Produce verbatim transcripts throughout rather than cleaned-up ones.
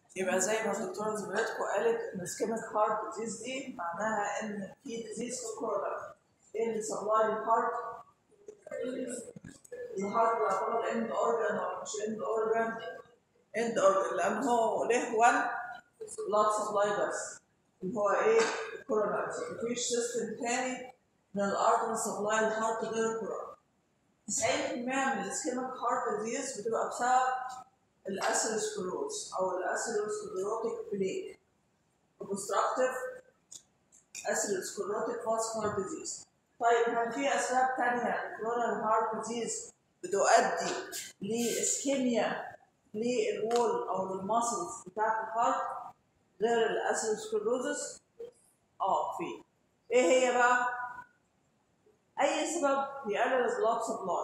يبقى زي ما الدكتوره زميلتكم قالت ان اسكيميك هارت ديزيز دي معناها ان في ديزيز في الكورونا. ايه اللي سبلاي الهارت؟ الهارت يعتبر اند اورجان ولا مش اند اورجان؟ اند اورجان لان هو له واحد بلاد سبلاي بس اللي هو ايه؟ الكورونا. مفيش سيستم تاني من الارض سبلاي الهارت غير الكورونا. تسعين في المية من الاسكيميك هارت ديزيز بتبقى بسبب الاسيروسكلروز او الاسيروسكلروتيك بليك obstructive atherosclerotic vascular disease. طيب هل في اسباب ثانيه للكورونال هارت ديزيز بتؤدي لاسكيميا للوول او للماسلز بتاعت الهارت غير الاسيروسكلروزس؟ اه في. ايه هي بقى؟ اي سبب يقلل البلاد سبلاي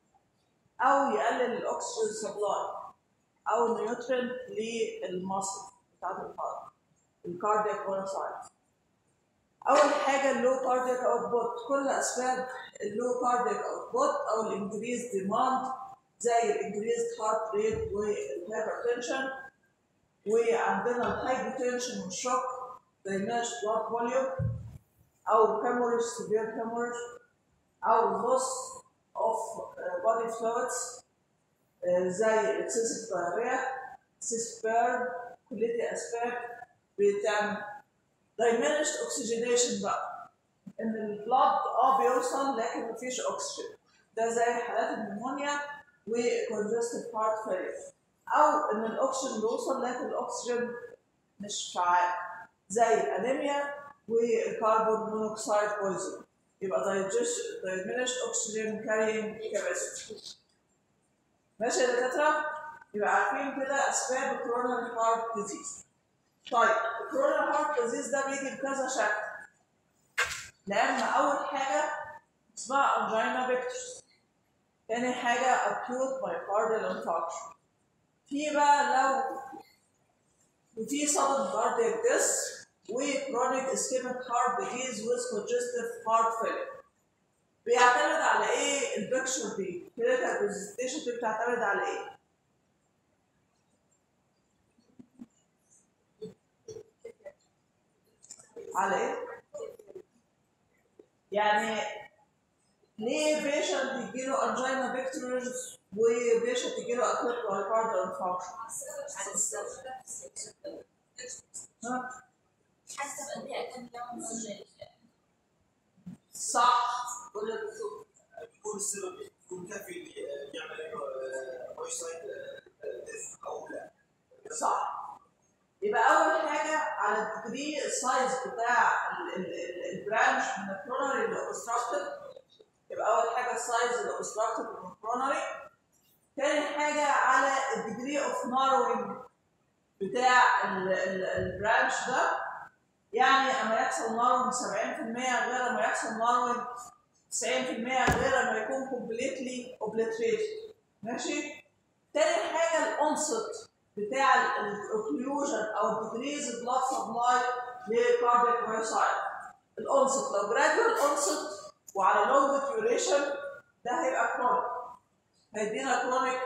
او يقلل الاكسجين سبلاي او نيوترين للمصل بتاعت الهارت الكاردياك مونوسايت. اول حاجه اللو كاردياك اوتبوت. كل اسباب اللو كاردياك اوتبوت او الانكريز ديماند زي الانكريز هارت ريت والهايبرتنشن، وعندنا الهايبوتنشن والشوك زي ماش بلاد فوليوم او هيموريج سيفير هيموريج او لوس اوف بودي فلويدز زي الاكسسيف دايريا سيسبيرن. كل دي اسباب بتعمل diminished oxygenation بقى، ان البلاد اه بيوصل لكن مفيش اكسجين، ده زي حالات النمونيا وكونجستيف هارت فيلير، او ان الاكسجين بيوصل لكن الاكسجين مش فعال زي الانيميا والكربون مونوكسيد بويزن. يبقى diminished oxygen carrying capacity. ماشي يا دكاتره؟ يبقى عارفين كده اسباب الكورونال هارت ديزيز. طيب الكورونال هارت ديزيز ده بيجي بكذا شكل. لان اول حاجه اسمها انجينا بيكتورز. تاني حاجه acute myocardial infarction. في بقى لو وفي sudden cardiac death وchronic ischemic heart disease with congestive heart failure. بيعتمد على ايه البيكتشر دي؟ كلينيكال برزنتيشن دي بتعتمد على ايه؟ على ايه؟ يعني ليه بيشنت يجيله انجينا بيكتورز وبيشنت يجيله اكيوت مايوكارديال انفاركشن؟ ها؟ حسب قد ايه كان بيعمل سجل. صح. قول لي بالظبط. يكون السبب يكون كافي يعمل له سايد او لا؟ صح. يبقى اول حاجه على الديجري السايز بتاع البرانش من الكرونري للاوبستراكتيف. يبقى اول حاجه السايز الاوبستراكتيف من الكرونري. تاني حاجه على الديجري اوف ناروينج بتاع البرانش ده. يعني اما يحصل ناروينج سبعين في المية غير اما يحصل ناروينج تسعين في المية غير اما يكون كومبليتلي اوبليتريتد. ماشي؟ تاني حاجه الانست بتاع الاوكلوجن او الديكريز بلاد سبلاي للكاردياك مايوسايت. الانست لو جراديوال انست وعلى لونج ديوريشن ده هيبقى كرونيك، هيدينا كرونيك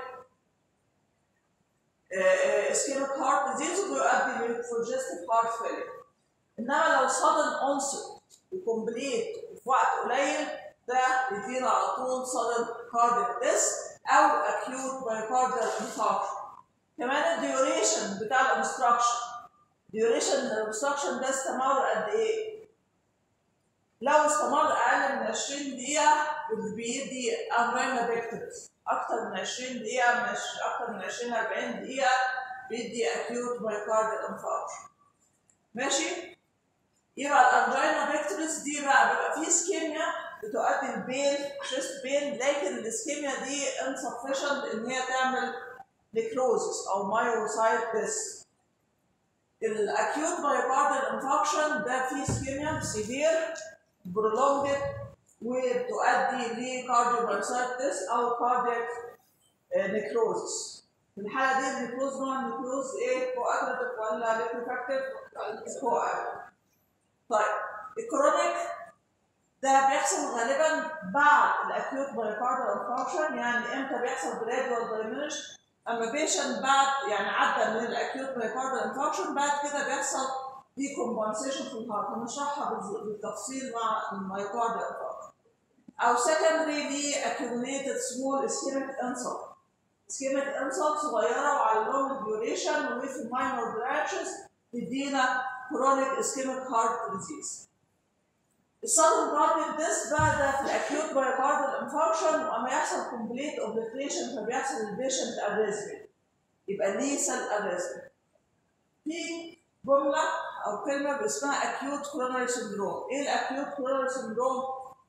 اسكيميك هارت ديزيز ويؤدي لكونجستيف هارت فيلير. انما لو سادن انست وكومبليت في وقت قليل ده يدينا على طول سادن كاردياك ديث او اكيوت مايوكارديال انفاركشن. كمان الديوريشن بتاع الاوبستراكشن. ديوريشن الاوبستراكشن ده استمر قد ايه؟ لو استمر اقل من عشرين دقيقه بيدي انجينا بيكتورز، اكتر من عشرين دقيقه مش اكتر من عشرين أربعين دقيقه بيدي اكيوت مايوكارديال انفاركشن. ماشي؟ يبقى الانجينا بيكتورز دي بقى بيبقى فيه اسكيميا بتؤدي لبين شيست بين، لكن الاسكيميا دي insufficient ان هي تعمل نيكروزس او مايوسايت ديث. الاكيوت مايوكارديال انفاركشن ده فيه اسكيميا سيفير برولونجد وبتؤدي لكارديو مايوسايت ديث او كاردياك نيكروزس. في الحاله دي النيكروز نوع النيكروز ايه؟ كواجولاتيف ولا ليكوفاكتيف؟ كواجولاتيف. طيب الكرونيك ده بيحصل غالبا بعد الاكيوت مايوكارديال انفاركشن. يعني امتى بيحصل جرادوال دايمينش؟ اما بيشنت بعد يعني عدى من الاكيوت مايوكاردال انفاركشن بعد كده بيحصل دي كومبنسيشن في الهارت، هنشرحها بالتفصيل مع المايوكاردال انفاركشن. او secondary ل accumulated small ischemic insult. ischemic insult صغيره وعلى long duration وفي minor branches تدينا chronic ischemic heart disease. السادن كارديك ديث بقى ده في الاكيوت مايوكاردال انفاركشن، واما يحصل كومبليت اوبليتريشن فبيحصل البيشنت اريزمي، يبقى ليسال اريزمي. في جمله او كلمه باسمها اكيوت كوروناري سندروم. ايه الاكيوت كوروناري سندروم؟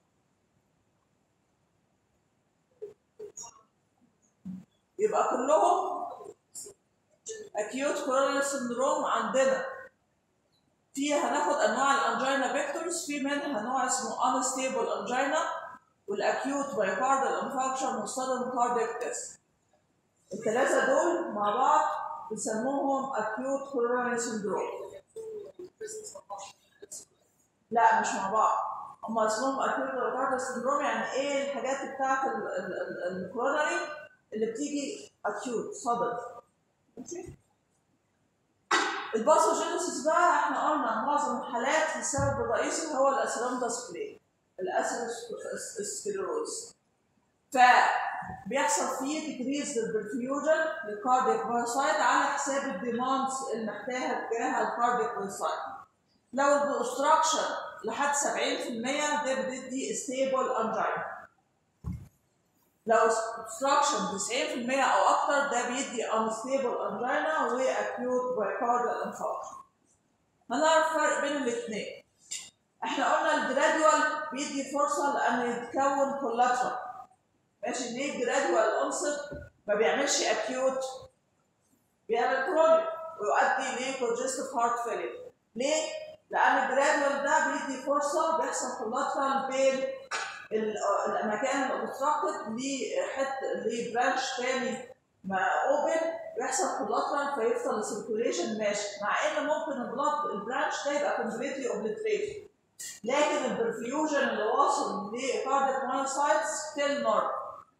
يبقى كلهم اكيوت كوروناري سندروم. عندنا في هناخد انواع الانجينا فيكتورز، في منها نوع اسمه انستيبل انجينا والاكيوت مايوكاردال انفاركشن والسادن كارديك ديث. الثلاثه دول مع بعض بنسموهم اكيوت كوروناري سندروم. لا مش مع بعض، هم اسمهم اكيوت مايوكاردال سندروم. يعني ايه الحاجات بتاعت الكوروناري اللي بتيجي اكيوت صدد. ماشي. الباثوجينيسيس بقى احنا قلنا معظم الحالات السبب الرئيسي هو الاسيراميداس بلاي، الاسيروسكليروز. فبيحصل فيه تكريس للبرفيوجن للكاردياك مايوسايت على حساب الديماندز المحتاجه تجاه الكاردياك مايوسايت. لو الاوبستراكشن لحد سبعين في المية ده بتدي ستيبل انجينا. لو obstruction تسعين في المية او اكتر ده بيدي unstable angina و acute myocardial infarction. هنعرف الفرق بين الاثنين. احنا قلنا الجراديوال بيدي فرصه لان يتكون collateral. ماشي. ليه الجراديوال onset ما بيعملش acute؟ بيعمل chronic ويؤدي ل congestive heart failure. ليه؟ لان الجراديوال ده بيدي فرصه بيحصل collateral بين المكان الاوبستراكتد لحته لبرانش ثاني اوبن بيحصل كولاترال فيفضل السيركوليشن ماشي، مع ان ممكن البلاد البرانش ده يبقى كومبليتلي اوبليتريتد، لكن البرفيوجن اللي واصل لكاردياك مايوسايتس ستيل نورمال.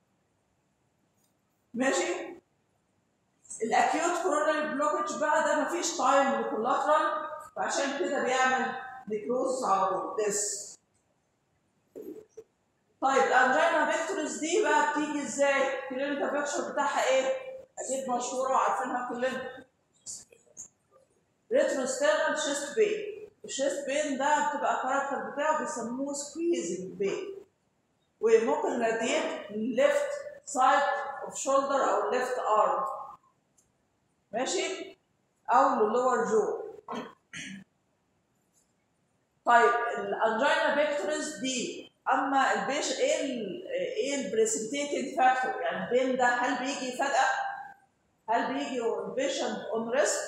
ماشي. الاكيوت كوروناري بلوكج بقى ده مفيش تايم للكولاترال، فعشان كده بيعمل نيكروز او ديس. طيب الانجينا فيكتورز دي بقى بتيجي ازاي؟ الكلينيكال بيكتشر بتاعها ايه؟ اكيد مشهوره وعارفينها كلنا. ريتروستيرنال شيست بين. الشيست بين ده بتبقى الكاركتر بتاعه بيسموه سكويزنج بين. وممكن راديت ليفت سايد اوف شولدر او ليفت ارم. ماشي؟ او للور جو. طيب الانجينا فيكتورز دي اما البيش ايه ال ايه البريسبيتيتنج فاكتور؟ يعني البين ده هل بيجي فجأة؟ هل بيجي البيشنت اون ريست؟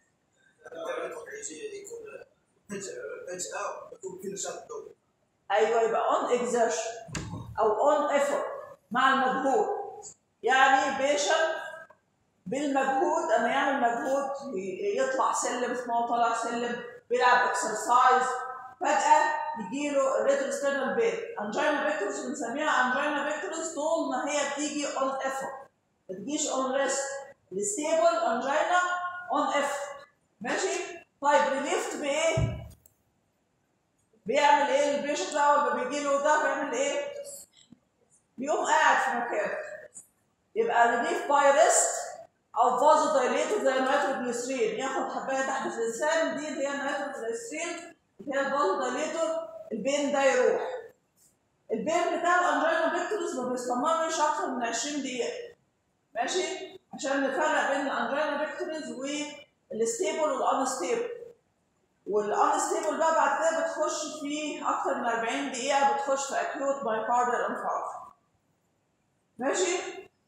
ايوه يبقى اون اكزرشن او اون ايفورت مع المجهود. يعني بيشنت بالمجهود اما يعمل مجهود يطلع سلم اسمه طالع سلم بيلعب اكسرسايز فجأة يجي له الريتروستيرنال بين. انجينا فيكتورز بنسميها انجينا فيكتورز طول ما هي بتيجي اون ايفورت، ما تجيش اون ريست. الستيبل انجينا اون ايفورت. ماشي؟ طيب ريليفت بايه؟ بيعمل ايه البيشنت ده اول ما بيجي له ده بيعمل ايه؟ بيقوم قاعد في مكانه. يبقى ريليف باي ريست او فازو دايليتور زي النيتروجليسرين، ياخد حبايه تحت اللسان دي اللي هي النيتروجليسرين اللي هي الفازو دايليتور، البين ده يروح. البين بتاع الانجينا فيكتورز ما بيستمرش اكتر من عشرين دقيقه. ماشي؟ عشان نفرق بين الانجينا فيكتورز والستيبل والانستيبل. والانستيبل بقى بعد كده بتخش في اكتر من أربعين دقيقه بتخش في اكيوت مايوكاردال انفاركشن. ماشي؟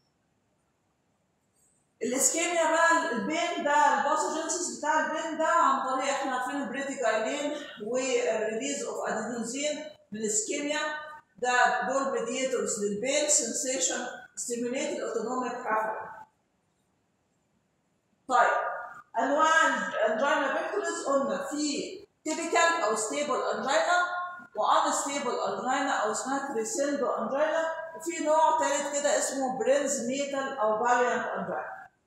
الاسكيميا بقى البين ده الباثوجينيسيس بتاع البين ده عن طريق احنا عارفين البريتيكايلين والريليز اوف ادينوزين من الاسكيميا. ده دول ميديتورز للبين سنسيشن ستيموليت الاوتونوميك باثوي. طيب انواع الانجينا فيكتورز قلنا في تيبيكال او ستيبل انجينا وان ستيبل انجينا او اسمها كريسندو انجينا، وفي نوع ثالث كده اسمه برينز ميتال او فاليانت انجينا.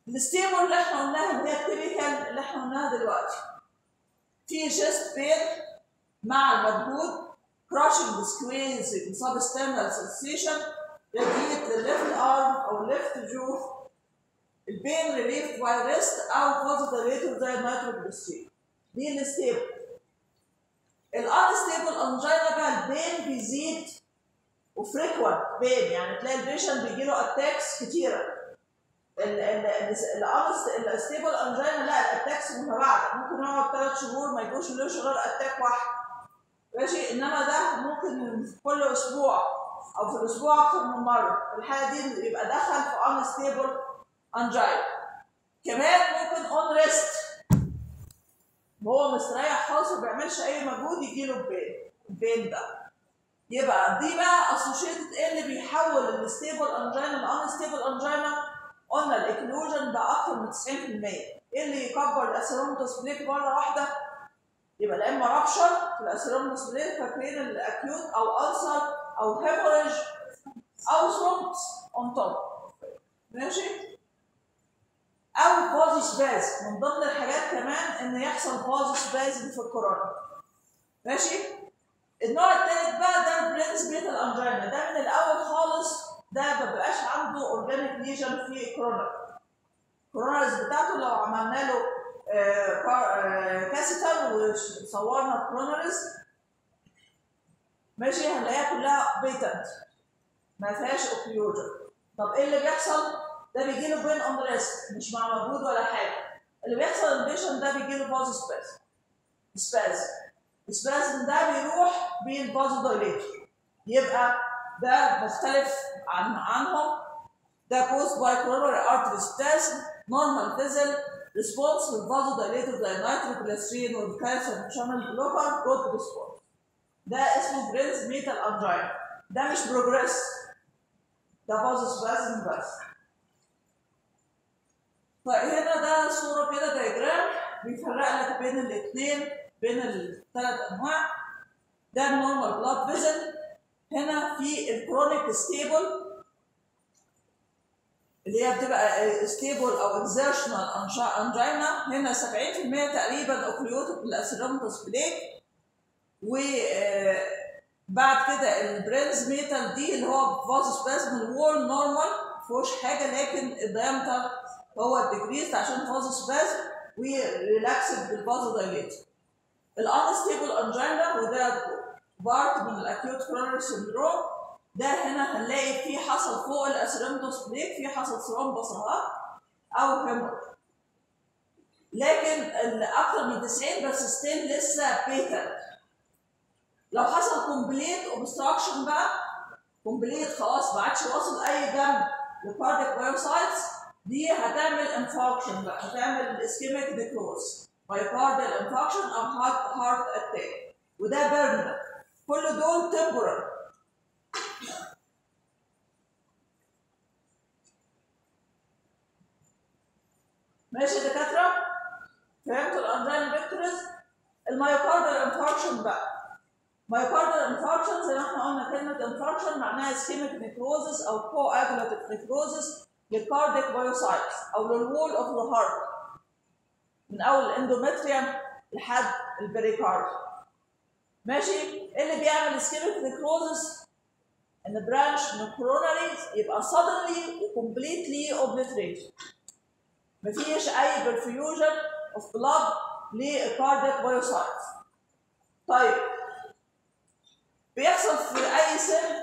الستيبل اللي احنا قلناها اللي هي التيبيكال اللي احنا قلناها دلوقتي، في شيست بين مع المجهود، كراشنج سكويزنج سبستانال سنسيشن ريليت للليفت ارم او الليفت جو، البين ريليف باي ريست او فازودايليتور زي النيتروجليسرين. دي الستيبل. الانستيبل انجينا بقى البين بيزيد وفريكوانت بين، يعني تلاقي البيشنت بيجي له اتاكس كتيره. الستيبل انجينا لا، الاتاكس متباعده، ممكن يقعد ثلاث شهور ما يجوش له غير اتاك واحد. ماشي، انما ده ممكن كل اسبوع او في الاسبوع اكثر من مره. في الحاله دي يبقى دخل في انستيبل انجينا. كمان ممكن اون ريست، هو مستريح خالص وما بيعملش اي مجهود يجي له البين. البين ده يبقى دي بقى اسوشيتد ايه اللي بيحول الستيبل انجينا لانستيبل انجينا. قلنا الاكلوجن بقى اكثر من تسعين بالمية. ايه اللي يكبر الاسيرومتوس بليك مره واحده؟ يبقى لا اما رابشر في الاسيرومتوس بليك، فاكرين الاكيوت او ألسر او هيموريج او ثرومبس اون توب. ماشي؟ او فازو سباز، من ضمن الحاجات كمان ان يحصل فازو سباز في الكورونا. ماشي؟ النوع الثالث بقى ده البرينس بيتال انجينا، ده من الاول خالص ده ما بيبقاش عنده اورجانيك ليجن في الكورونا. الكورونارز بتاعته لو عملنا له كاسيتر وصورنا الكورونارز ماشي هنلاقيها كلها بيتنت ما فيهاش اوكليوجن. طب ايه اللي بيحصل؟ ده بيجي له بين اون ريست، مش مع مجهود ولا حاجه. اللي بيحصل البيشنت ده بيجي له فازو سباز. سباز السبازم ده بيروح بالفازو دايليتور، يبقى ده مختلف عن عنهم. ده caused by coronary artery spasm, normal vessel response للفازودايليتور زي النيتروجليسرين والكالسيوم شانل بلوكر good response. ده اسمه برينس ميتال انجينا، ده مش بروجريس، ده فازو سبازم بس. فهنا ده صوره كده دايجرام بيفرق لك بين الاثنين، بين الثلاث انواع. ده النورمال بلاد فيزل، هنا في الكرونيك ستيبل اللي هي بتبقى ستيبل او اكزيرشنال انجينا، هنا سبعين بالمية تقريبا اوكليوتيك بالاسيرومتوس بليك. وبعد كده البرينز ميتال دي اللي هو فازو سبازم، الوول نورمال ما فيهوش حاجه، لكن الدايمتر هو الديكريس عشان فازو سبازم وريلاكسد بالفازو دايليتور. الانستيبل انجينا وده بارت من الاكيوت كوروناري سندروم، ده هنا هنلاقي في حصل فوق الاسيرومتوس بليك في حصل ثرومبس او هيموريج، لكن اكثر من تسعين بس ستيل لسه بيتنت. لو حصل كومبليت اوبستراكشن بقى، كومبليت خلاص ما عادش واصل اي دم للكاردياك مايوسايتس، دي هتعمل انفاركشن بقى، هتعمل اسكيميك نيكروز، مايوكارديال انفاركشن او هارت هارت اتاك، وده بيرن. كل دول تمبورال. ماشي يا دكاتره؟ فهمتوا الانجينا فيكتوريز؟ المايوكارديال انفاركشن بقى. مايوكارديال انفاركشن زي ما احنا قلنا كلمه انفاركشن معناها اسكيميك نيكروزس او كواجولاتيف نيكروزس للكاردياك مايوسايتس او للوول اوف ذا هارت من اول الاندومتريوم لحد البريكارد. ماشي؟ ايه اللي بيعمل اسكيميك نيكروزس؟ ان برانش من الكوروناريز يبقى suddenly وكومبليتلي اوبليتريتد، مفيش اي برفيوجن اوف بلاد للكاردياك مايوسايتس. طيب بيحصل في اي سن؟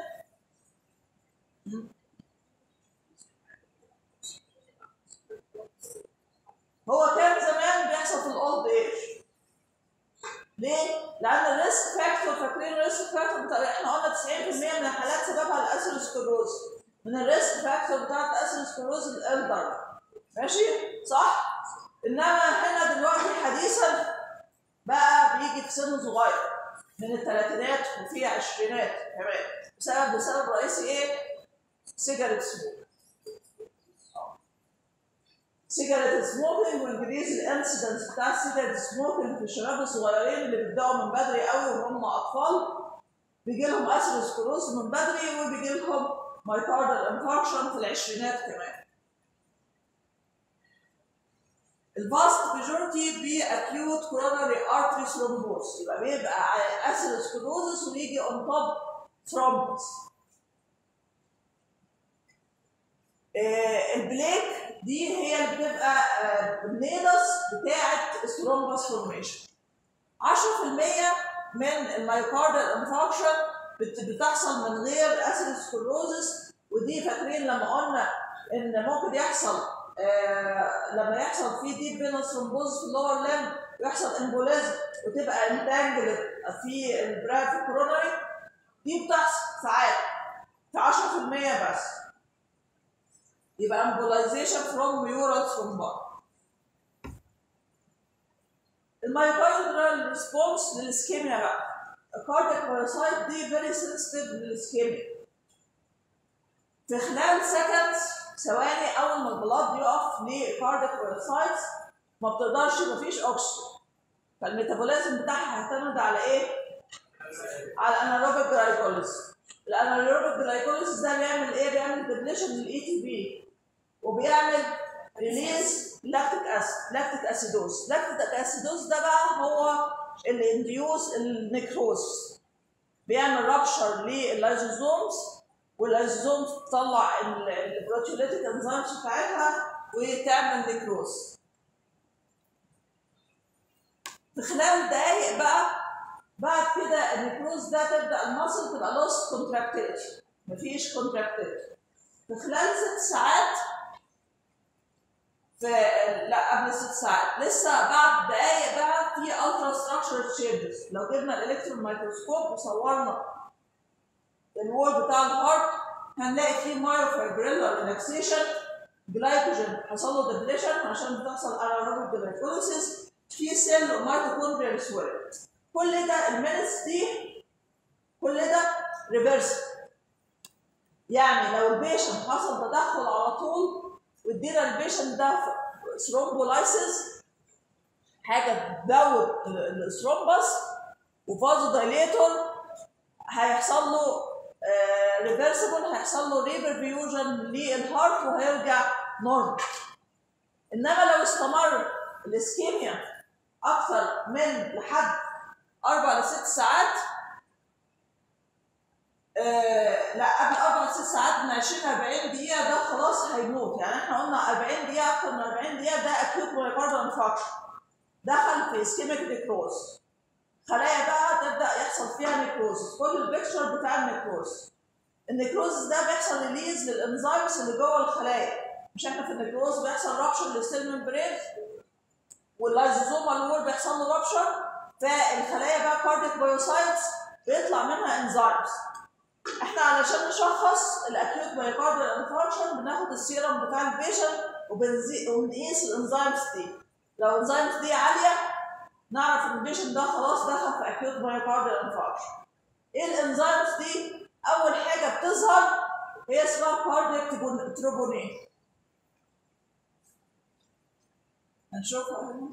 هو كان زمان بيحصل في الاولد ايج. ليه؟ لان الريسك فاكتور، فاكرين الريسك فاكتور؟ احنا قلنا تسعين بالمية من الحالات سببها الاسيروسكلروز. من الريسك فاكتور بتاعت الاسيروسكلروز الالدر. ماشي؟ صح؟ انما هنا دلوقتي حديثا بقى بيجي في سن صغير من الثلاثينات وفي عشرينات كمان، بسبب بسبب رئيسي ايه؟ سيجاريت سموك. سيجاريت سموكينج، وانكريز الانسيدنس بتاع السيجاريت سموكينج في الشباب الصغيرين اللي بيبداوا من بدري قوي وهم اطفال، بيجي لهم اثيروسكلروز من بدري وبيجي لهم مايوكارديال انفاركشن في العشرينات كمان. الفاست ماجورتي باكيوت كوروناري ارتري ثرومبوز، يبقى بيبقى اثيروسكلوزس ويجي اون توب ثرومبوز. آه البليك دي هي اللي بتبقى آه النيدس بتاعه الثرومبوس فورميشن. عشرة في المية من المايوكاردال انفاركشن بتحصل من غير اثيروسكلوزس، ودي فاكرين لما قلنا ان ممكن يحصل آه لما يحصل في ديب فينوس ثرومبوز في اللور لمب ويحصل امبوليزم وتبقى انتانجلد في البراف كوروناري، دي بتحصل ساعات في عشرة في المية بس. يبقى امبولايزيشن فروم ميورال ثرومباي. المايوكاردال ريسبونس للاسكيميا بقى. الكاردياك بايوسايت دي فيري سنسيتيف للاسكيميا. في خلال سكندز ثواني اول ما البلاد يقف للكاردياك بايوسايتس ما بتقدرش، مفيش اكسجين. فالميتابوليزم بتاعها هيعتمد على ايه؟ على الانايروبيك جلايكوليسيس. الانايروبيك جلايكوليسيس ده بيعمل ايه؟ بيعمل ديبليشن للاي تي بي وبيعمل ريليز لاكتيك اسيد، لاكتيك اسيدوز. لاكتيك اسيدوز ده بقى هو اللي انديوس النيكروز، بيعمل رابشر لللايزوزومز واللايزوزومز تطلع البروتيوليتيك انزيمز بتاعتها وتعمل نيكروز. في خلال دقايق بقى بعد كده النيكروز ده تبدا المصل تبقى لوست كونتراكتيلتي، مفيش كونتراكتيلتي. في خلال ست ساعات في لا قبل ست ساعات لسه بعد دقايق بقى في الترا ستراكشر تشينجز. لو جبنا الالكترون مايكروسكوب وصورنا الوول بتاع الهارت هنلاقي فيه مايوفايبريلر ريلاكسيشن، جلايكوجين حصل له ديبليشن عشان بتحصل انايروبيك جلايكوليسيس، في سيل وميتوكوندريال سويل. كل ده المينتس دي كل ده ريفرس. يعني لو البيشنت حصل تدخل على طول وادينا البيشنت ده ثرومبولايسيس، حاجه تدوب الثرومبس وفازو دايليتور، هيحصل له ريفرسبل، هيحصل له ريبرفيوجن للهارت وهيرجع نورمال. انما لو استمر الاسكيميا اكثر من لحد اربع لست ساعات، آه لا قبل اربع لست ساعات من عشرين ل اربعين دقيقه ده خلاص هيموت. يعني احنا قلنا اربعين دقيقه، اكثر من اربعين دقيقه ده اكيوت مايوكاردال انفاركشن، دخل في اسكيميك نيكروز. خلايا بقى تبدا يحصل فيها نيكروز. كل البيكتشر بتاع النيكروز، النيكروز ده بيحصل ريليز للانزيمز اللي جوه الخلايا. مش احنا في النيكروز بيحصل رابشر للسيل ممبرين واللايزوزومال وول بيحصل له رابشر، فالخلايا بقى كاردياك بايوسايتس بيطلع منها انزيمز. احنا علشان نشخص الاكيوت مايوكاردال انفاركشن بناخد السيرم بتاع البيشنت وبنقيس الانزيمز دي. لو الانزيمز دي عاليه نعرف ان البيشنت ده خلاص دخل في اكيوت مايوكاردال انفاركشن. ايه الانزيمز دي؟ اول حاجه بتظهر هي اسمها كاردياك تروبونين. هنشوفها هنا.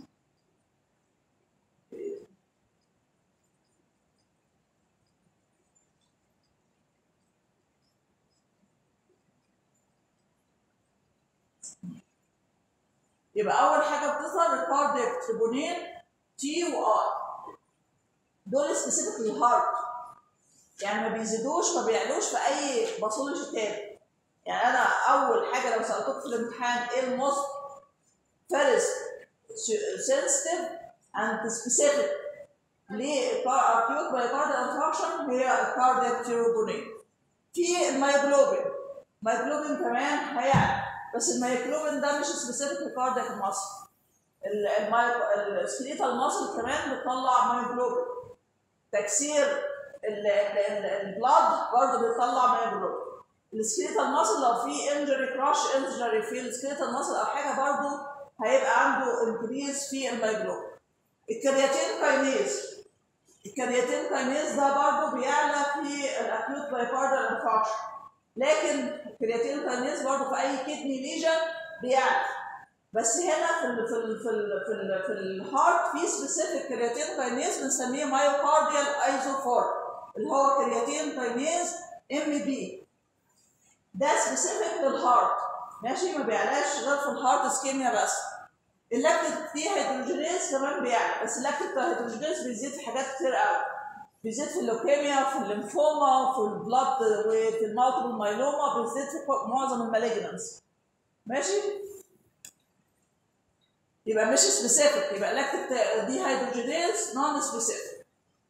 يبقى اول حاجه بتظهر الكاردياك تروبونين تي وار، دول سبيسيفيك للهارت، يعني ما بيزيدوش ما بيعلوش في اي باثولوجي تاني. يعني انا اول حاجه لو سالتك في الامتحان ايه الموست فيرست سنسيتيف اند سبيسيفيك للاكيوت مايوكاردال انفاركشن هي الكاردياك تروبونين. في المايوجلوبين، المايوجلوبين كمان هيعلى، بس المايوجلوبين ده مش سبيسيفيك للكاردياك ماسل. السكليتال ماسل كمان بتطلع مايوجلوبين. تكسير البلاد برضه بيطلع مايوجلوبين. السكليتال ماسل لو في انجري كراش انجري في السكليتال ماسل او حاجه برضه هيبقى عنده انكريز في المايوجلوبين. الكرياتين كاينيز، الكرياتين كاينيز ده برضه بيعلى في الاكيوت مايوكاردال انفاركشن، لكن الكرياتين كاينيز برضه في اي كدني ليجن بيعلى. بس هنا في ال في ال في ال في, ال في الهارت في سبيسيفيك كرياتين كاينيز بنسميه مايوكارديال ايزوفور، اللي هو كرياتين كاينيز ام بي، ده سبيسيفيك للهارت، ماشي، ما بيعلاش غير في الهارت اسكيميا بس. اللاكتيك دي هيدروجينيز كمان بيعلى، بس اللاكتيك هيدروجينيز بيزيد في حاجات كتير قوي. بيزيد في اللوكيميا، في الليمفوما، في البلاد، وفي المالتيبل مايلوما، بيزيد في معظم المالجنانس. ماشي؟ يبقى مش سبيسيفيك، يبقى اللاكتيك دي هيدروجينيز نون سبيسيفيك.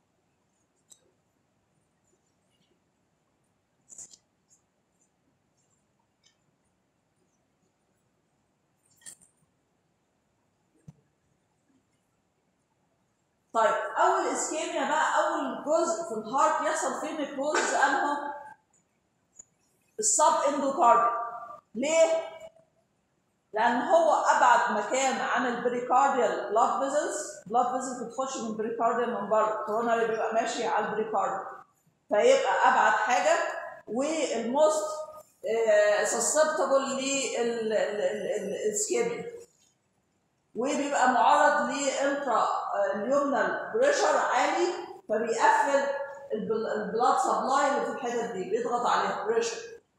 طيب اول اسكيميا بقى، اول جزء في الهارت يحصل فيه نيكروز انه السب اندوكارديا. ليه؟ لان هو ابعد مكان عن البريكارديال بلاد فيزلز. بلاد فيزلز بتخش من البريكارديال من بره، الكوروناري بيبقى ماشي على البريكارديال، فيبقى ابعد حاجه والموست سسبتبل للاسكيميا، وبيبقى معرض لانترا اليومنال بريشر عالي، فبيقفل البلاد سبلاي اللي في الحتت دي، بيضغط عليها بريشر.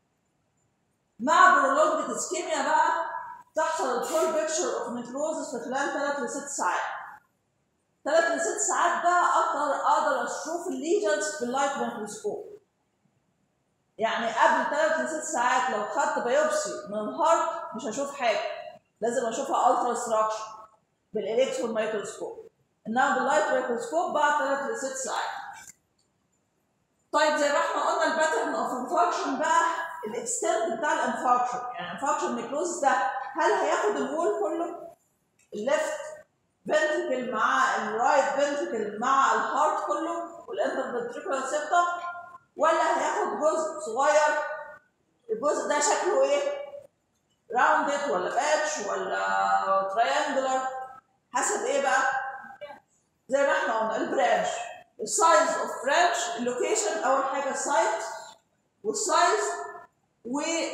مع برولونجد اسكيميا بقى تحصل الفول بيكتشر اوف نيكروزس في خلال ثلاث لست ساعات. ثلاث لست ساعات بقى اقدر اقدر اشوف الليجنز باللايت ميكروسكوب. يعني قبل ثلاث لست ساعات لو خدت بايوبسي من الهارت مش هشوف حاجه، لازم اشوفها الترا ستراكشر بالالكترون ميكروسكوب، انما باللايت ميكروسكوب بعد ثلاث لست ساعات. طيب زي ما احنا قلنا الباترن اوف انفاركشن بقى، الاكستنت بتاع الانفاركشن، يعني انفاركشن نيكروز ده هل هياخد الوول كله؟ الليفت فنتريكل مع الرايت فنتريكل مع الهارت كله والانترفنتريكولار سيبتم، ولا هياخد جزء صغير؟ الجزء ده شكله ايه؟ راوندد ولا باتش ولا تريانجولار؟ حسب ايه بقى؟ زي ما احنا قلنا البرانش، السايز اوف برانش، اللوكيشن، اول حاجه السايت والسايز و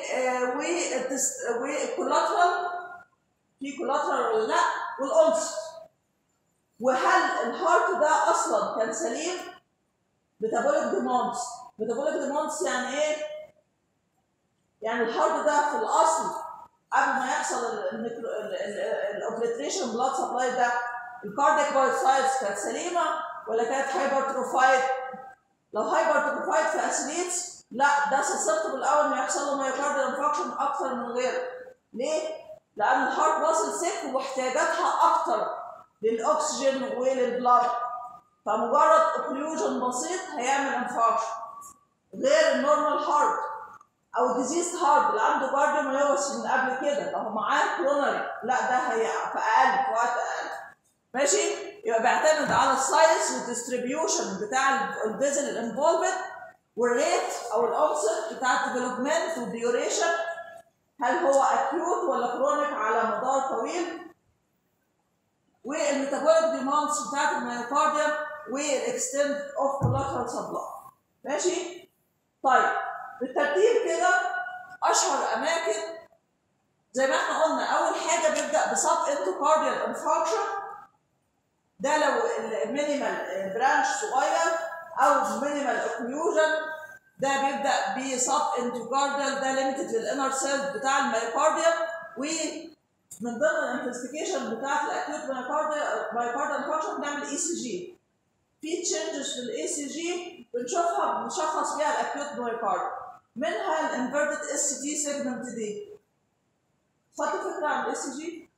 والكولاترال، في كولاترال ولا لا، والانس، وهل الهارت ده اصلا كان سليم؟ ميتابوليك ديماندز. ميتابوليك ديماندز يعني ايه؟ يعني الهارت ده في الاصل قبل ما يحصل الاوبليتريشن بلاد سبلاي ده الكاردياك بايوسايتس كانت سليمه ولا كانت هايبرتروفايد؟ لو هايبرتروفايد في اثليتس لا، ده سسبتبل اول ما يحصل له مايوكارديال انفكشن اكتر من غيره. ليه؟ لان الهارت واصل سيك واحتياجاتها اكتر للاكسجين وللبلاد، فمجرد اوكليوجن بسيط هيعمل انفكشن، غير النورمال هارت او ديزيز هارت اللي عنده كارديوميوباثي من قبل كده، لو معاه كرونري لا ده هي في اقل، في وقت اقل. ماشي؟ يبقى بيعتمد على السايز والديستريبيوشن بتاع الفيزل الانفولفد والريت او الاوفست بتاع الديفلوبمنت والديوريشن، هل هو اكيوت ولا كرونيك على مدار طويل، والميتابوليك ديماندز بتاعت الميوكارديوم والاكستنت اوف كولاترال سبلاي. ماشي؟ طيب بالترتيب كده اشهر اماكن زي ما احنا قلنا، اول حاجه بيبدا بسب انتوكارديال انفاركشن، ده لو المينيمال برانش صغير او مينيمال اوكليوجن، ده بيبدا بسب انتوكارديال، ده ليميتد للانر سيل بتاع الميوكارديوم. ومن ضمن الانفستيجيشن بتاعت الاكيوت مايوكارديال مايوكارديال انفاركشن بنعمل اي سي جي. في تشينجز في الاي سي جي بنشوفها بنشخص بيها الاكيوت مايوكارديال، منها الانفيرتد اس تي سيجمنت دي. خدتوا فكره عن الاي سي جي؟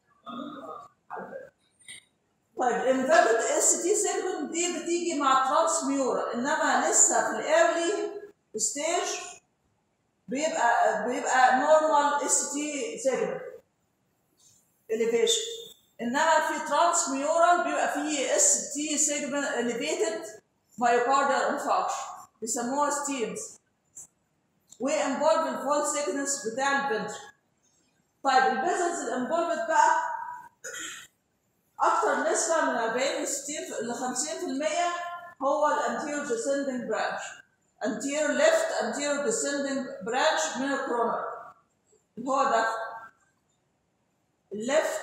طيب الانفيرتد اس تي سيجمنت دي بتيجي مع ترانس ميورال، انما لسه في الايرلي ستيج بيبقى بيبقى نورمال اس تي سيجمنت اليفيشن، انما في ترانس ميورال بيبقى فيه اس تي سيجمنت اليفيتد مايوكارديال انفاركشن، بيسموها ستيمز، وانفولف الفول سيكنس بتاع الفنتر. طيب الفيزلز الانفولفد بقى اكتر نسبه من أربعين ل خمسين بالمية هو الانتيريور ديسندنج برانش، انتيريور ليفت انتيريور ديسندنج برانش من الكرونر، اللي هو ده الليفت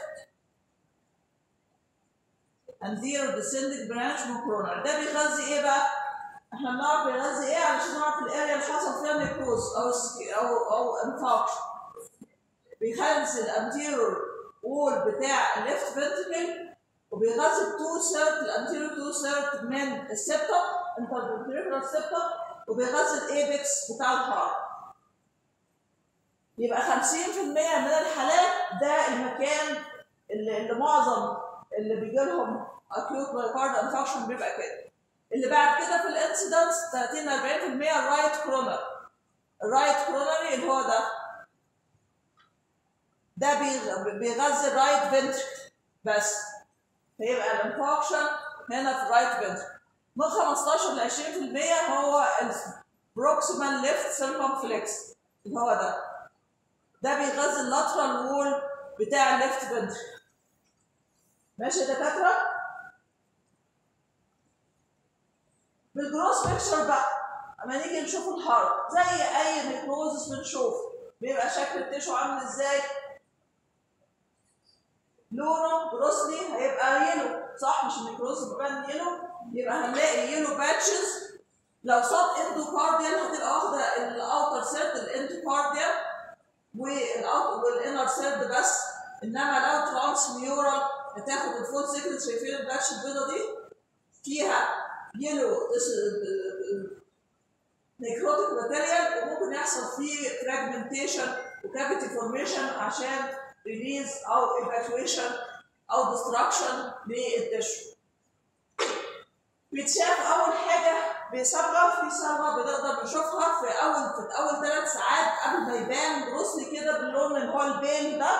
anterior descending branch من الكرونر. ده بيغذي ايه بقى؟ احنا بنعرف بيغذي ايه علشان نعرف الاريا اللي حصل فيها نيكروز او او او انفاكشن. بيغذي الانتيريور وول بتاع الليفت فنتريكل، وبيغذي التو سيرت الانتيريور تو سيرت من السبتم انترفنتريكولار سبتم، وبيغذي الايبكس بتاع الهارت. يبقى خمسين في المية من الحالات ده المكان اللي, اللي معظم اللي بيجي لهم اكيوت مايوكارد انفكشن بيبقى كده. اللي بعد كده في الانسيدنس ثلاثين أربعين في المية الرايت كورونر. الرايت كورونري اللي هو ده ده بيغذي الرايت فنتريكل بس، فيبقى الانفكشن هنا في الرايت فنتريكل. من خمستاشر ل عشرين في المية هو البروكسيمال ليفت سيركمفلكس اللي هو ده ده بيغذي اللاترال وول بتاع الليفت فنتريكل. ماشي يا دكاتره؟ بالجروس بيكتشر بقى اما نيجي نشوف الهارت زي اي نيكروزس بنشوف بيبقى شكل التيشو عامل ازاي؟ لونه جروسلي هيبقى يلو، صح؟ مش النيكروز بيبان يلو، يبقى هنلاقي يلو باتشز. لو صاب اندوكارديال هتبقى واخده الاوتر سيرد الاندوكارديال والانر سيرد بس، انما لو ترانس ميورال هتاخد الفول سيكريت. شايفين الباتش البيضه دي؟ فيها يلو نيكروتيك ماتيريال، وممكن يحصل فيه فراجمنتيشن وكافيتي فورميشن عشان ريليز او ايفاكويشن او ديستراكشن للتشو. بيتشاف اول حاجه بصبغه، في صبغه بنقدر نشوفها في اول في اول ثلاث ساعات قبل ما يبان جروسلي كده باللون اللي هو البيل ده،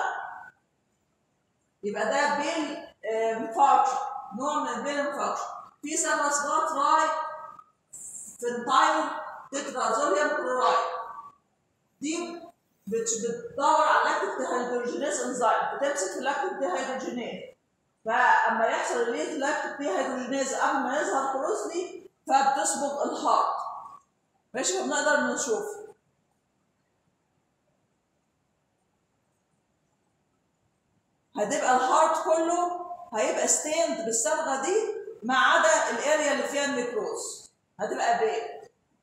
يبقى ده بيل انفاركشن، نوع من البيل انفاركشن. في صبغه اسمها تراي فنتايل تترازوليوم كلورايد، دي بتدور على لاكتيك ديهيدروجينيز انزيم، بتمسك في اللاكتيك ديهيدروجينيز، فاما يحصل ريليز لاكتيك ديهيدروجينيز قبل ما يظهر كروسلي فبتصبغ الهارت. ماشي؟ فبنقدر نشوف. هتبقى الهارت كله هيبقى ستيند بالصبغه دي ما عدا الاريا اللي فيها النيكروز، هتبقى بيض.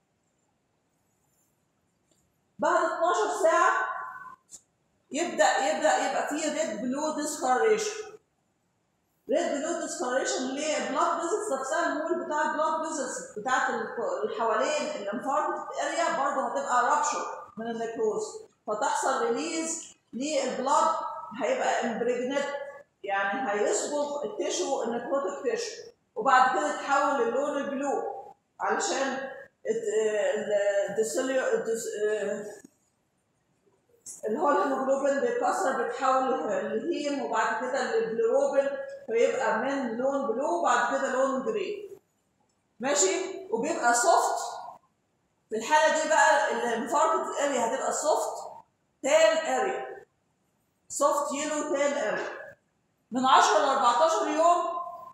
بعد اتناشر ساعه يبدا يبدا يبقى فيه ريد بلو ديسكاريشن. ريد بلو ديسكاريشن اللي البلاد فيزلز نفسها، المول بتاع البلاد فيزلز بتاعت اللي حوالين الانفاركت اريا برضه هتبقى رابشر من النيكروز، فتحصل ريليز للبلاد، هيبقى امبريجنت يعني هيصبغ التيشو النيكروتيك تيشو، وبعد كده تحول اللون البلو علشان اللي هو الهيموجلوبين بيتكسر بيتحول لهيم، وبعد كده للبلوروبين فيبقى من لون بلو وبعد كده لون جري. ماشي؟ وبيبقى سوفت. في الحاله دي بقى الانفاركت اريا هتبقى سوفت تان اريا، سوفت يلو تان اريا. من عشرة ل أربعتاشر يوم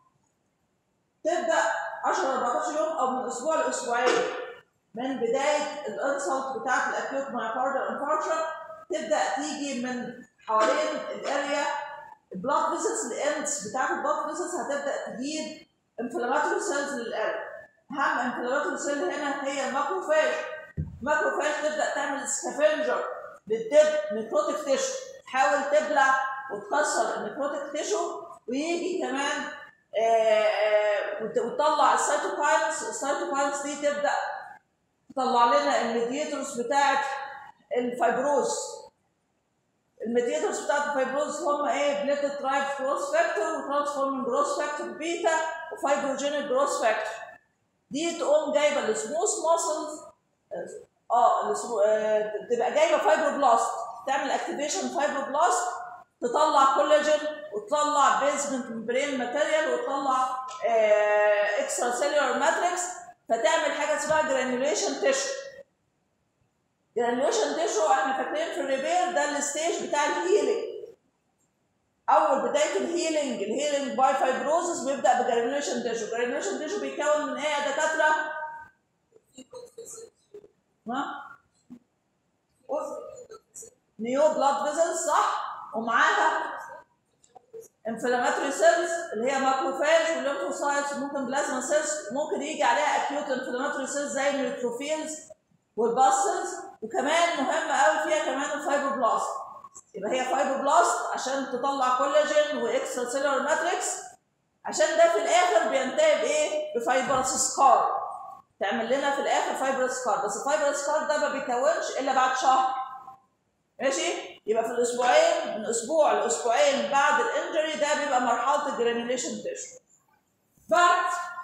تبدا، عشرة ل أربعتاشر يوم او من اسبوع لاسبوعين من بدايه الانسلت بتاعت الاكيوت مايوكاردال انفاركشن، تبدا تيجي من حوالين الاريا البلاد فيسلز، الاندز بتاعت البلاد فيسلز هتبدا تجيب انفلاماتوري سيلز للقلب. اهم انفلاماتوري سيل هنا هي الماكروفاج. الماكروفاج تبدا تعمل سكافنجر للديد نيكروتيك تيشو، تحاول تبلع وتكسر النيكروتيك تيشو، ويجي كمان آآ آآ وتطلع السيتوكاينز. السيتوكاينز دي تبدا تطلع لنا الميدياتورز بتاعت الفايبروز. الميدياتورز بتاعت الفايبروز هم ايه؟ بليتد ترايب جروس فاكتور وترانسفورمينج جروس فاكتور بيتا وفايبروجينيك جروس فاكتور. دي تقوم جايبه السموث ماسلز، اه تبقى جايبه فايبروبلاست، تعمل اكتيفيشن فايبروبلاست، تطلع كولاجين وتطلع بيزمنت ممبرين ماتيريال وتطلع آه اكسترا سيلولار ماتريكس، فتعمل حاجه اسمها جرانيوليشن تيشو. جرانيوليشن تيشو احنا فاكرين في الريبير ده الستيج بتاع الهيلينج. اول بدايه الهيلينج الهيلينج باي فايبروزس بيبدا بجرانيوليشن تيشو. جرانيوليشن تيشو بيتكون من ايه يا دكاتره؟ ها؟ نيو بلاد فيزلز، صح؟ ومعاها انفلاماتوري سيلز اللي هي ماكروفاج والليمفوسايتس، وممكن بلازما سيلز، ممكن يجي عليها اكيوت انفلاماتوري سيلز زي النيوتروفيلز والباسلز، وكمان مهم قوي فيها كمان الفايبروبلاست. يبقى هي فايبروبلاست عشان تطلع كولاجين واكسترا سيلولار ماتريكس، عشان ده في الاخر بينتهي بايه؟ بفايبرس سكار. تعمل لنا في الاخر فايبرس سكار، بس الفايبرس سكار ده ما بيكونش الا بعد شهر. ماشي؟ يبقى في الاسبوعين، من اسبوع لاسبوعين بعد الانجري ده بيبقى مرحله الجرانيوليشن تيشو. بعد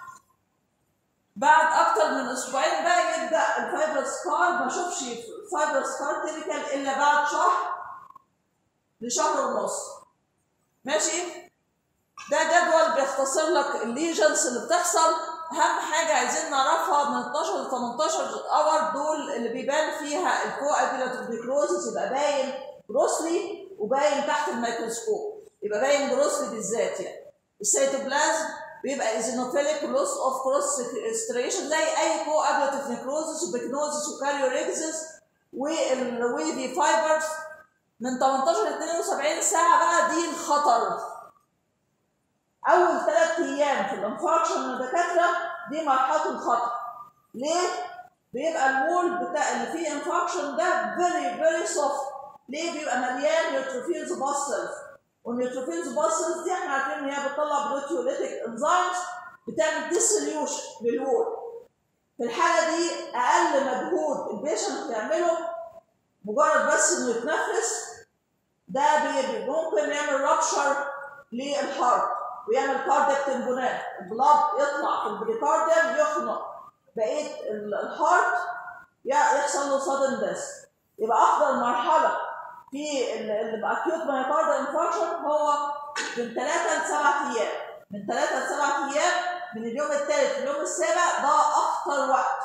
بعد اكتر من اسبوعين بقى يبدا الفايبرس سكار، ما اشوفش فايبرس سكار تيبيكال الا بعد شهر لشهر ونص. ماشي؟ ده جدول بيختصر لك الليجنز اللي بتحصل. اهم حاجه عايزين نعرفها من اتناشر ل تمنتاشر اور دول اللي بيبان فيها الكواجولاتيف نيكروزس، يبقى باين جروسلي وباين تحت الميكروسكوب، يبقى باين جروسلي بالذات. يعني السيتوبلازم بيبقى ايزينوفيليك لوس اوف كروس ستريشن زي اي كواجولاتيف نيكروزس وبيكنوزس وكاريوريكسس والويفي فايبرز. من تمنتاشر ل اتنين وسبعين ساعه بقى دي الخطر. اول ثلاث ايام في الانفاركشن من الدكاتره دي مرحله الخطر. ليه؟ بيبقى الوول بتاع اللي فيه انفاركشن ده فيري فيري سوفت. ليه؟ بيبقى مليان نيوتروفيلز باسلز، والنيوتروفيلز باسلز دي احنا عارفين ان هي بتطلع بروتيوليتيك انزيمز بتعمل ديسوليوشن للوول. في الحاله دي اقل مجهود البيشنت يعمله مجرد بس انه يتنفس ده ممكن يعمل رابشر للهارت ويعمل كاردياك تمبونات، البلاد يطلع في البريكارديوم يخنق بقيه الهارت يحصل له سادن ديث. يبقى افضل مرحله في الاكيوت مايوكارديال انفاركشن هو من ثلاثة لسبعة ايام، من ثلاثة لسبعة ايام، من اليوم الثالث لليوم السابع ده اخطر وقت.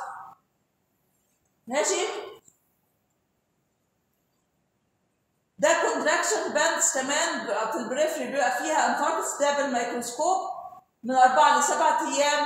ماشي؟ ده كونتراكشن باندز كمان في البريفري بيبقى فيها انفاركتس ده بالميكروسكوب من أربعة لسبعة ايام.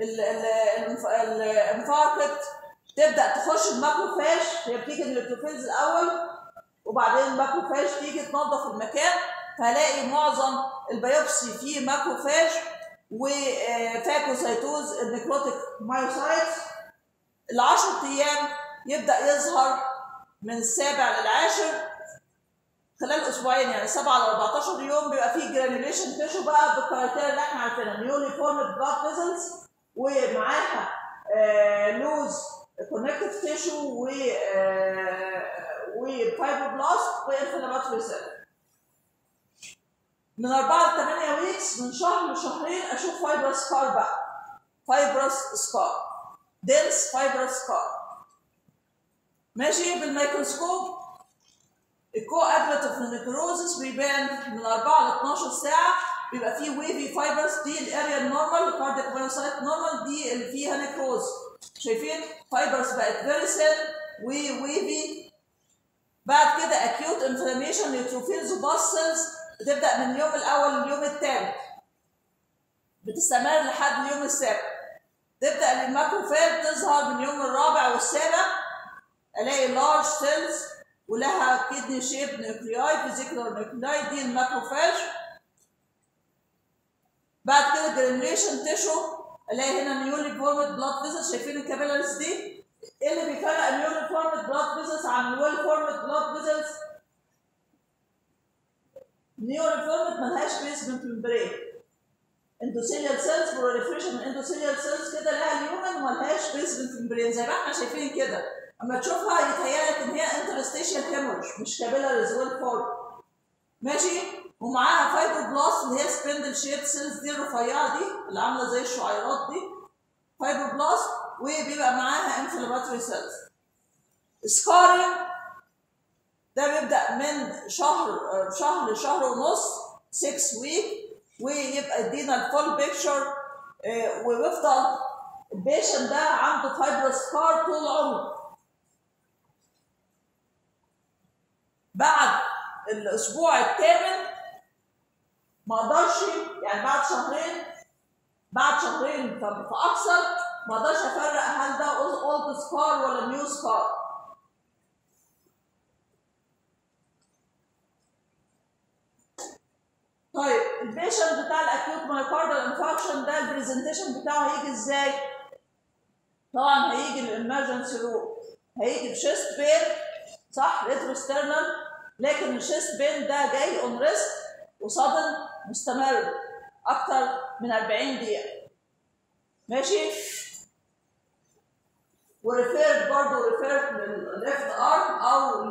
الانفاركت تبدا تخش الماكروفاج، هي بتيجي النيوتروفيلز الاول وبعدين الماكروفاج تيجي تنظف المكان، فهلاقي معظم البيوبسي فيه ماكروفاج وفاكوسايتوز النيكروتيك مايوسايتس. ال عشرة ايام يبدا يظهر من السابع للعاشر خلال اسبوعين، يعني سبعة ل اربعتاشر يوم بيبقى فيه جرانيوليشن تيشو بقى بالكرايتيريا اللي احنا عارفينها، نيولي فورمد بلاد فيزلز ومعاها آه لوز كونكتيف تيشو و آه وفايبروبلاست وانفلاماتوري سيل. من أربعة ل ثمانية ويكس، من شهر لشهرين اشوف فايبرس سكار بقى، فايبرس سكار دنس فايبرس سكار. ماشي؟ بالميكروسكوب الكواجولاتيف نيكروزس بيبان من أربعة ل اتناشر ساعه، بيبقى فيه ويفي فايبرز، دي الاريا النورمال، الكاردياك مايوسايت نورمال، دي اللي فيها نيكروز. شايفين؟ فايبرز بقت فيري سيل وويفي. بعد كده اكيوت انفلاميشن نيوتروفيلز وباسلز بتبدا من اليوم الاول لليوم الثالث، بتستمر لحد اليوم السابع. تبدا الماكروفاج تظهر من اليوم الرابع والسابع، الاقي لارج سيلز ولها كيدني شيب نيوكلياي فيزيكولار نيوكلياي، دي الماكروفاج. بعد كده جرانيوليشن تيشو، الاقي هنا نيولي فورمد بلاد فيزلز. شايفين الكابيلاريز دي؟ ايه اللي بيفرق النيولي فورمد بلاد فيزلز عن الويل فورمد بلاد فيزلز؟ النيولي فورمد ملهاش بيسمنت ممبرين، اندوثيليال سيلز بروليفريشن من اندوثيليال سيلز كده لها اليومن ملهاش بيسمنت ممبرين زي ما احنا شايفين كده. اما تشوفها يتهيألك ان هي انترستيشيال هيمورج مش كابيلاريز ويل فورمد. ماشي؟ ومعاها فايبروبلاست اللي هي سبندل شيب سيلز دي الرفيعه دي اللي عامله زي الشعيرات دي، فايبروبلاست، وبيبقى معاها انفلاماتوري سيلز. سكارينج ده بيبدا من شهر شهر لشهر ونص ستة ويك، ويبقى يدينا الفول بيكتشر، ويفضل البيشنت ده عنده فايبرس سكار طول عمره. بعد الاسبوع الثامن ما اقدرش، يعني بعد شهرين بعد شهرين فاكثر ما اقدرش افرق هل ده اولد سكار ولا نيو سكار. طيب البيشنت بتاع الاكيوت مايوكاردال انفاركشن ده البرزنتيشن بتاعه هيجي ازاي؟ طبعا هيجي الامرجنسي روم، هيجي بشيست بين صح، ريتروسترنال لكن الشيست بين ده جاي اون ريست وصدم مستمر اكتر من أربعين دقيقه. ماشي؟ وريفيرد برضه ريفيرد للليفت ارم او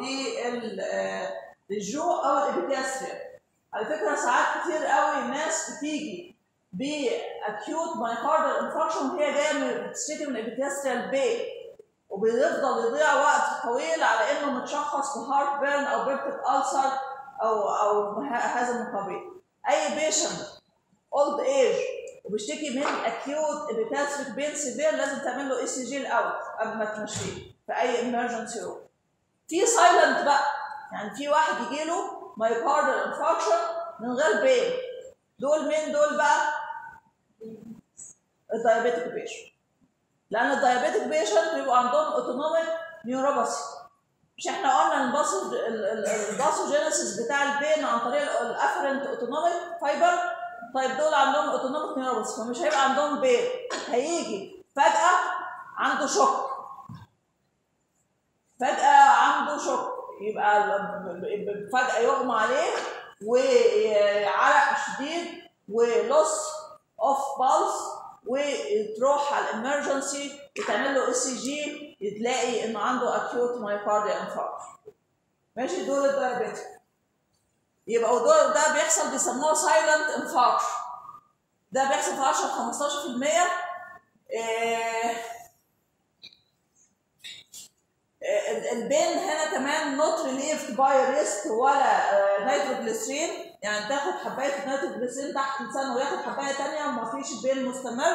للجو او الابيتاستريا. على فكره ساعات كتير قوي الناس بتيجي باكيوت مايوكاردال انفاركشن وهي جايه من بتشتكي من ابيتاستريال بين، وبيفضل يضيع وقت طويل على انه متشخص بهارت بيرن او بيرتك ألسر او او هذا من القبيل. اي بيشنت اولد ايج وبيشتكي من اكيوت ابيتاستريك بين سيفير لازم تعمل له اي سي جي الاول قبل ما تمشيه في اي امرجنسي روم. في سايلنت بقى، يعني في واحد يجي له مايوكاردال انفاركشن من غير بين، دول مين دول بقى؟ الدايابيتك بيشنت. لان الدايابيتك بيشنت بيبقوا عندهم اوتونوميك نيوروباثي. مش احنا قلنا الباثوجينيسيس بتاع البين عن طريق الافرنت اوتونوميك فايبر؟ طيب دول عندهم اوتونوميك نيوروباثي فمش هيبقى عندهم بين، هيجي فجأة عنده شوك. فجأة عنده شوك يبقى فجأة يغمى عليه وعرق شديد ولوس اوف بالس وتروح على الامرجنسي وتعمل له اي سي جي تلاقي انه عنده اكيوت مايوكارديال انفاركشن. ماشي؟ دول الدايابيتك. يبقى دول ده بيحصل بيسموه سايلنت انفاركشن. ده بيحصل في عشرة خمستاشر في المية. إيه البين هنا كمان نوت ريليفد باي ريست ولا نيتروجليسرين، يعني تاخد حبايه نيتروجليسرين تحت اللسان وياخد حبايه ثانيه ومفيش البين مستمر.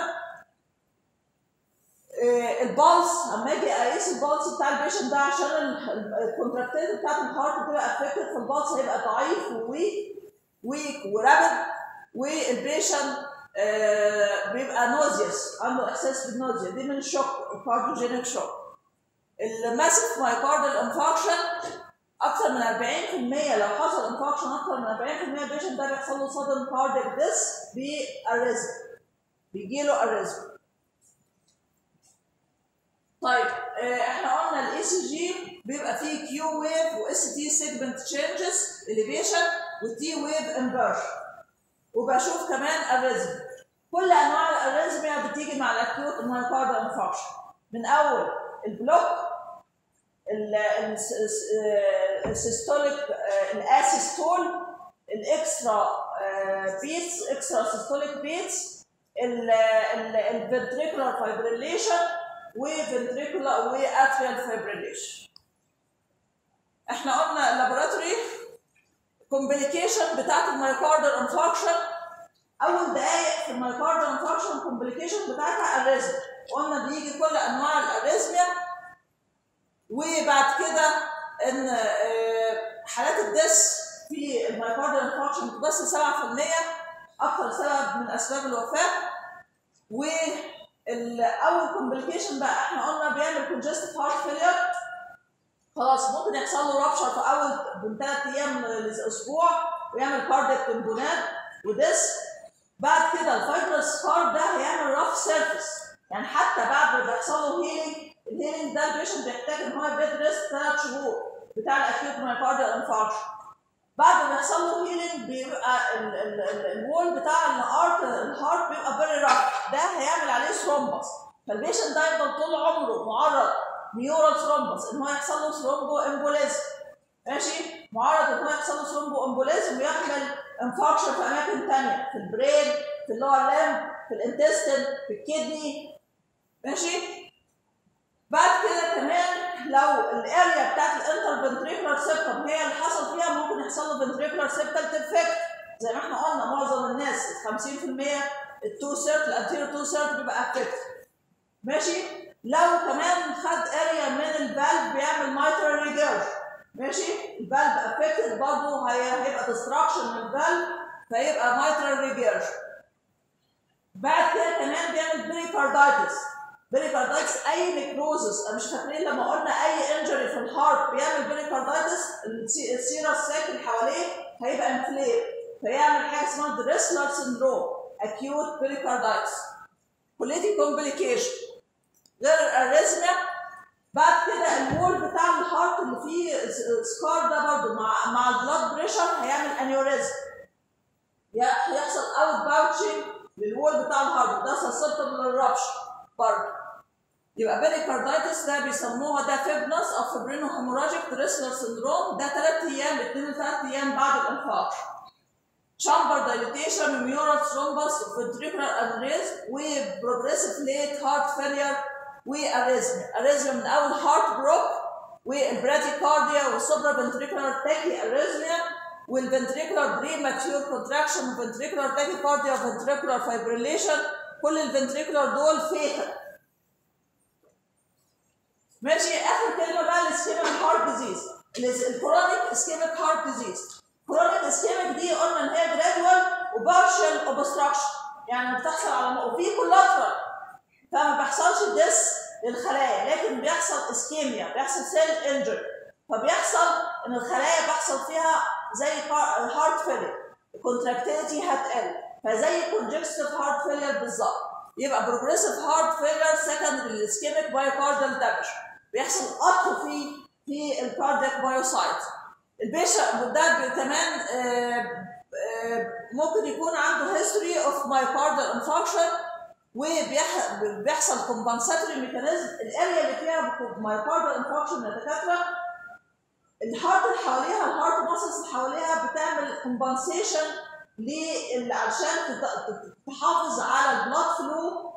البالس اما اجي اقيس البالس بتاع البيشنت ده عشان الكونتراكتيز بتاعت الهارت بتبقى افكتد، فالبالس هيبقى ضعيف وويك ويك ورابد، والبيشنت بيبقى نوزيوس، عنده احساس بالنوزيا، دي من الشوك، الكارديوجينيك شوك. الماسيف مايوكاردال انفاركشن اكثر من أربعين في المية، لو حصل انفاركشن اكثر من أربعين في المية البيشنت ده بيحصل له sudden cardiac death باريزم، بيجي له اريزم. طيب احنا قلنا الاي سي جي بيبقى فيه كيو ويف واس تي سيجمنت تشينجز اليفيشن والتي ويف انفيرجن، وبشوف كمان اريزم. كل انواع الاريزميا بتيجي مع الاكيوت مايوكاردال انفاركشن، من اول البلوك، السيستوليك، الاسيستول، الاكسترا بيتس، اكسترا سيستوليك بيتس، الفنتريكولار فايبريليشن وفنتريكولار واتريال فايبريليشن. احنا قلنا اللابوراتوري كومبليكيشن بتاعت المايوكاردال انفاركشن، اول دقائق في المايوكاردال انفاركشن كومبليكيشن بتاعتها اريزم، قلنا بيجي كل انواع الاريزميا. وبعد كده ان حالات الدس في المايوكاردال انفاركشن بس سبعة في المية، اكثر سبب من اسباب الوفاه. والاول كومبليكيشن بقى احنا قلنا بيعمل كونجستيف هارت فيلير، خلاص ممكن يحصل له رابشر في اول من ثلاث ايام من الاسبوع ويعمل كاردياك تمبونات ودس. بعد كده الفايبرس سكار ده هيعمل راف سيرفيس، يعني حتى بعد ما بيحصل له هيلينج، الهيلينج ده البيشنت بيحتاج ان هو بيد ريست ثلاث شهور بتاع الاكيوت مايوكاردال انفاركشن. بعد ما يحصل له هيلينج بيبقى الوول بتاع الهارت الهارت بيبقى فيري راف، ده هيعمل عليه ثرومبس، فالبيشنت ده يفضل طول عمره معرض نيورال ثرومبس ان هو يحصل له ثرومبو امبوليزم. ماشي؟ معرض ان هو يحصل له ثرومبو امبوليزم ويحمل انفاركشن في اماكن ثانيه، في البرين، في اللور لمب، في الانتستين، في الكدني. ماشي؟ بعد كده كمان لو الاريا بتاعت الانترفنتريكولار سيبتم هي اللي حصل فيها ممكن يحصل له فنتريكولار سيبتال ديفكت، زي ما احنا قلنا معظم الناس خمسين في المية التو سيرت الانتيريور تو سيرت بيبقى افكت. ماشي؟ لو كمان خد اريا من الفالف بيعمل مايترال ريجيرش، ماشي؟ الفالف افكتد برضه هيبقى ديستراكشن من الفالف فيبقى مايترال ريجيرش. بعد كده كمان بيعمل بريكاردايتس. بريكاردايتس اي نيكروزس، مش فاكرين لما قلنا اي انجري في الهارت بيعمل بريكاردايتس، السيرا الساكن حواليه هيبقى انفليم فيعمل حاجه اسمها دريسلر سندروم، اكيوت بريكاردايتس. كليتي كومبليكيشن غير الاريزميا بعد كده الوول بتاع الهارت اللي فيه سكار ده برضه مع مع البلاد بريشر هيعمل انيوريزم، هيحصل اوت باوتشنج للوول بتاع الهارت، ده سسبتبل للربش برضه. يبقى بيريكاردايتس ده بيسموها ده فيبنس او فيبرينو هيموراجيك تريسلر سندروم، ده ثلاث ايام اثنين وثلاث ايام بعد الانفاق. شامبر دايليتيشن وميورال ثرومبس وفنتريكولار انريزم وبروجريسيف ليت هارت فيلير واريزميا، اريزميا من اول هارت بروك والبراديكارديا والسوبرا فنتريكولار تاكي اريزميا والفنتريكولار بريماتيور كونتراكشن وفنتريكولار تاكيكارديا وفنتريكولار فايبريليشن، كل الفنتريكولار دول فيتال. ماشي. اخر كلمه بقى الاسكيميك هارت ديزيز، الكرونيك اسكيميك هارت ديزيز. كرونيك اسكيميك دي قلنا ان هي جرادوال وبارشل اوبستراكشن، يعني بتحصل على وفي كولاترال، فما بيحصلش ديس للخلايا لكن بيحصل اسكيميا، بيحصل سيل انجري، فبيحصل ان الخلايا بيحصل فيها زي الهارت فيلير، الكونتراكتيليتي هتقل، فزي كونجكستيف هارت فيلير بالظبط. يبقى بروجريسيف هارت فيلير سكندري للاسكيميك بايوكاردال دامج، بيحصل اتروفي في الكاردياك بايوسايت. البيشنت ده كمان آآ آآ ممكن يكون عنده هيستوري اوف مايوكاردال انفاركشن وبيحصل كومبنساتوري ميكانيزم. الاريا اللي فيها مايوكاردال انفاركشن يا دكاتره، الهارت اللي حواليها، الهارت ماسلز اللي حواليها بتعمل كومبنسيشن عشان تحافظ على البلاد فلو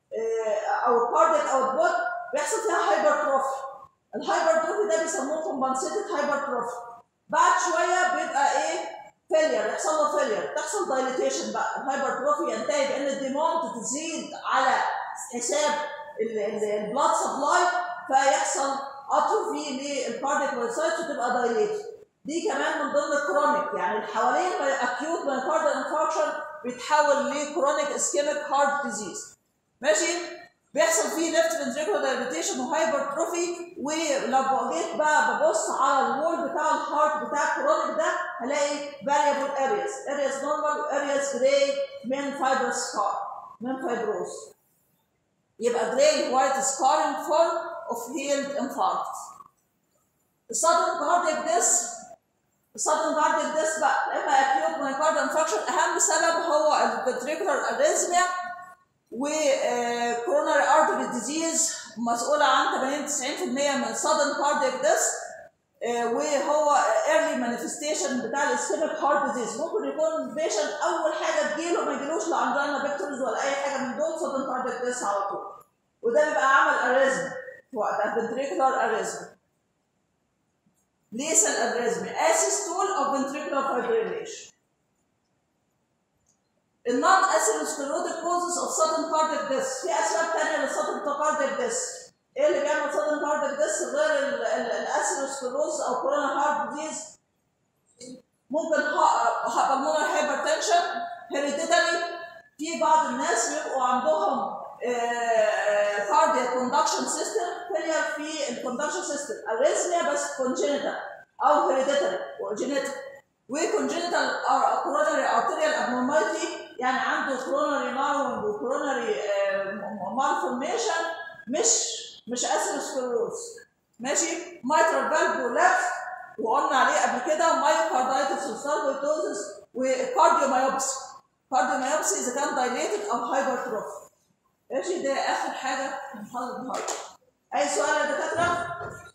او الكاردياك اوتبوت، بيحصل فيها هايبرتروفي. الهايبرتروفي ده بيسموه كومبنسيتد هايبرتروفي. بعد شويه بيبقى ايه؟ فيلير، يحصل له فيلير، تحصل دايليتيشن بقى. الهايبرتروفي ينتهي بان الديموند تزيد على حساب البلاد سبلاي، فيحصل اتروفي للكاردياك بايوسايتس وتبقى دايليتد. دي كمان من ضمن الكرونيك، يعني اللي حوالين اكيوت مايوكاردال انفاركشن بيتحول لكرونيك اسكيميك هارت ديزيز. ماشي؟ بيحصل فيه ليفت فنتريكولار دايليتيشن وهايبرتروفي. ولو جيت بقى ببص على الوول بتاع الهارت بتاع الكرونيك ده هلاقي فاريبل ارياز، ارياز نورمال وارياز جراي من فايبر سكار، من فايبروز. يبقى جراي وايت سكارينج فورم اوف هيلد انفاركت. السادن كاردياك ديس، السادن كاردياك ديس بقى اما اكيوت مايوكاردال انفاركشن، اهم سبب هو الفنتريكولار اريزميا وكوروناري ارتري ديزيز، مسؤوله عن ثمانين تسعين بالمئة من سادن كاردياك ديس، وهو ايرلي مانيفستيشن بتاع الاسكيميك هارت ديزيز. ممكن يكون البيشنت اول حاجه تجيله ما يجيلوش لا انجينا بيكتورز ولا اي حاجه من دول، سادن كاردياك ديس على طول، وده بيبقى عمل اريزم وقتها فنتريكولار اريزم. ليسال اريزم اسيستول او فنتريكولار فايبريليشن. النون اثيروسكليروتيك كوزز اوف سادن كاردياك ديس، في اسباب ثانيه للسادن كاردياك ديس. ايه اللي بيعمل سادن كاردياك ديس غير الاثيروسكليروز او كورونا هارت ديزيز؟ ممكن بالمونر هايبرتنشن، هيريديتري، في بعض الناس بيبقوا عندهم كاردياك كوندكشن سيستم فيلير في الكوندكشن سيستم، اريزميا بس كونجينيتال او هيريديتري وجينيتيك، وكونجينيتال كوروناري ارتيريال ابنورماليتي، يعني عنده كوروناري نارونج وكوروناري مالفورميشن، مش مش اثيروسكليروز. ماشي؟ مايترال فالف برولابس وقلنا عليه قبل كده، مايوكاردايتس وساركويدوزس وكارديومايوبسي. كارديومايوبسي اذا كان دايليتد او هايبرتروفي. ماشي؟ ده اخر حاجه في محاضره النهارده. اي سؤال يا دكاتره؟